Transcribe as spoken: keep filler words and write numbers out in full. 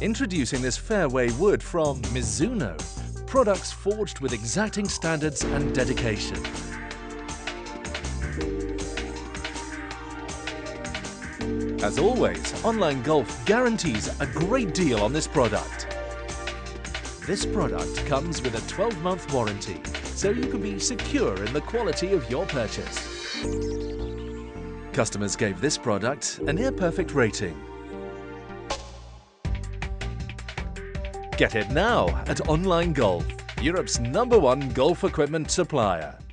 Introducing this Fairway wood from Mizuno. Products forged with exacting standards and dedication. As always, Online Golf guarantees a great deal on this product. This product comes with a twelve month warranty, so you can be secure in the quality of your purchase. Customers gave this product a near-perfect rating. Get it now at Online Golf, Europe's number one golf equipment supplier.